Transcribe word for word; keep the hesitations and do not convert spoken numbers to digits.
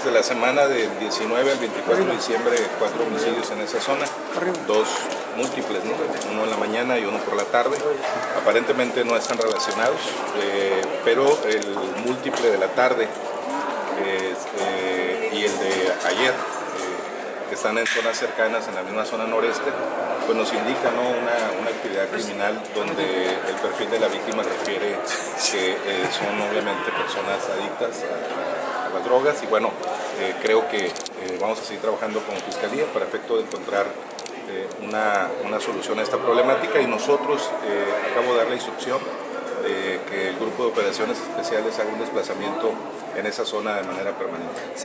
desde la semana del diecinueve al veinticuatro de diciembre cuatro homicidios en esa zona, dos múltiples, ¿no? Uno en la mañana y uno por la tarde. Aparentemente no están relacionados, eh, pero el múltiple de la tarde eh, eh, y el de ayer, eh, que están en zonas cercanas, en la misma zona noreste, pues nos indica, ¿no? una, una actividad criminal donde el perfil de la víctima refiere que eh, son obviamente personas adictas a, a, a las drogas y bueno, eh, creo que eh, vamos a seguir trabajando con Fiscalía para efecto de encontrar eh, una, una solución a esta problemática y nosotros eh, acabo de dar la instrucción de que el Grupo de Operaciones Especiales haga un desplazamiento en esa zona de manera permanente.